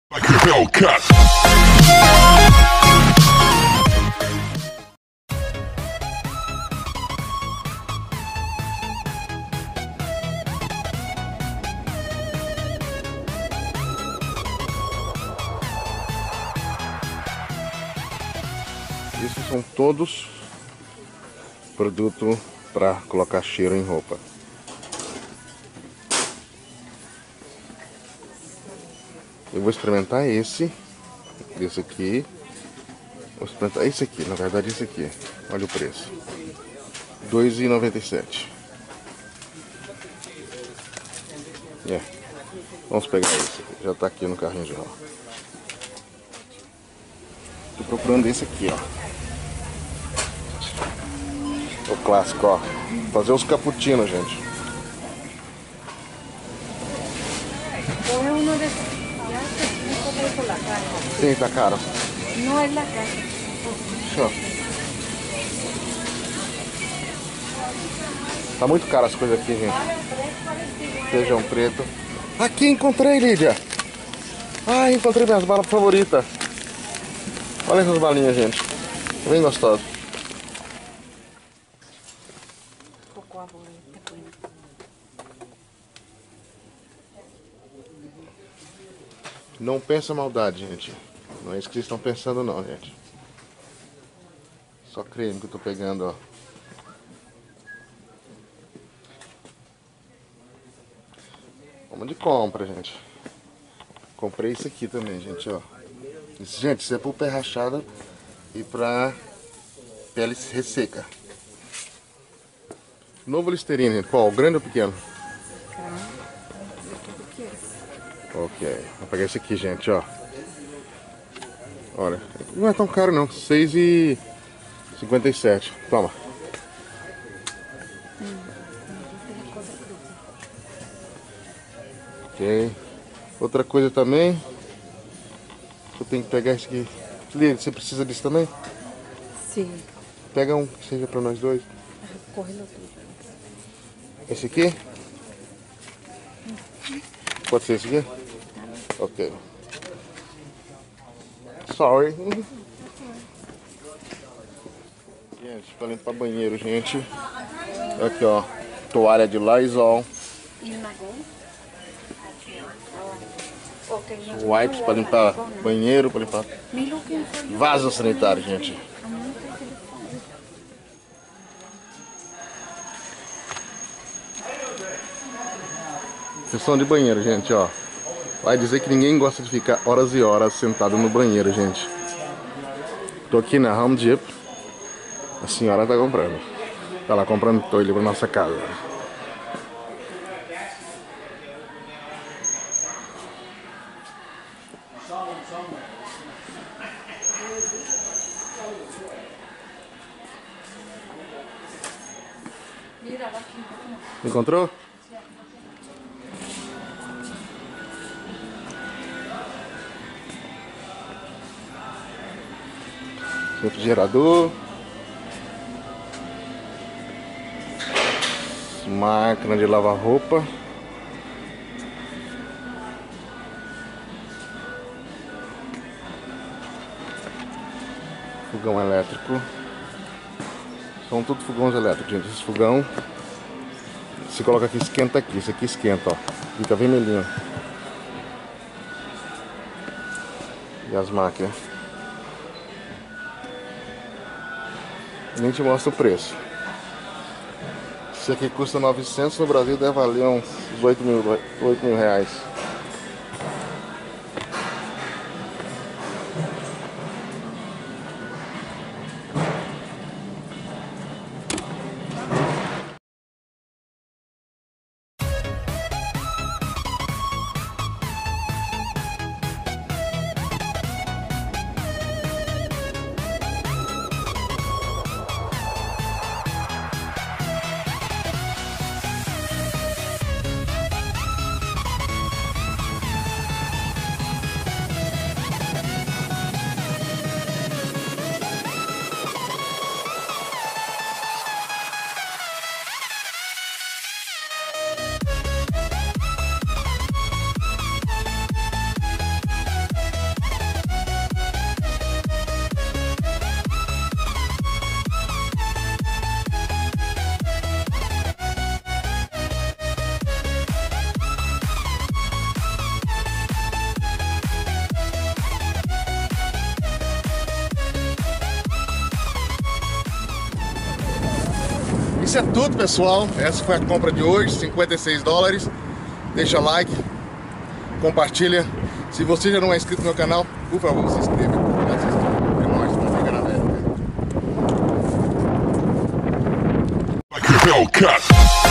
Like a Hellcat. Esses são todos produtos para colocar cheiro em roupa. Eu vou experimentar esse aqui. Vou experimentar esse aqui, na verdade esse aqui. Olha o preço. R$ 2,97. Vamos pegar esse aqui. Já tá aqui no carrinho já. Tô procurando esse aqui, ó. O clássico, ó. Fazer os cappuccinos, gente. Sim, tá caro. Não é la casa. Show. Tá muito caro as coisas aqui, gente. Feijão preto. Aqui encontrei, Lídia. Ah, encontrei minhas balas favoritas. Olha essas balinhas, gente. Bem gostoso. Não pensa maldade, gente. Não é isso que vocês estão pensando não, gente. Só creme que eu tô pegando, ó. Vamos de compra, gente. Comprei isso aqui também, gente, ó. Gente, isso é pro pé rachado e pra pele resseca. Novo Listerine, gente. Qual? Grande ou pequeno? Ok. Vou pegar esse aqui, gente, ó. Olha, não é tão caro não. R$ 6,57. Toma. Ok. Outra coisa também. Eu tenho que pegar esse aqui. Lídia, você precisa disso também? Sim. Pega um que seja pra nós dois. Corre no tudo. Esse aqui? Pode ser esse aqui? Ok. Sorry. Gente, pra limpar banheiro, gente. Aqui, ó. Toalha de Lysol. Wipes pra limpar banheiro, pra limpar vaso sanitário, gente. Seção de banheiro, gente, ó. Vai dizer que ninguém gosta de ficar horas e horas sentado no banheiro, gente. Tô aqui na Home Depot. A senhora tá comprando. Tá lá comprando toalha pra nossa casa. Encontrou? Refrigerador. Máquina de lavar roupa. Fogão elétrico. São tudo fogões elétricos, gente. Esse fogão, você coloca aqui, esquenta aqui. Esse aqui esquenta, ó. Fica vermelhinho. E as máquinas. Nem te mostra o preço. Esse aqui custa 900, no Brasil deve valer uns 8 mil reais. Isso é tudo, pessoal. Essa foi a compra de hoje, 56 dólares. Deixa like, compartilha. Se você já não é inscrito no meu canal, por favor, se inscreva. É nóis, vamos pegar na velha.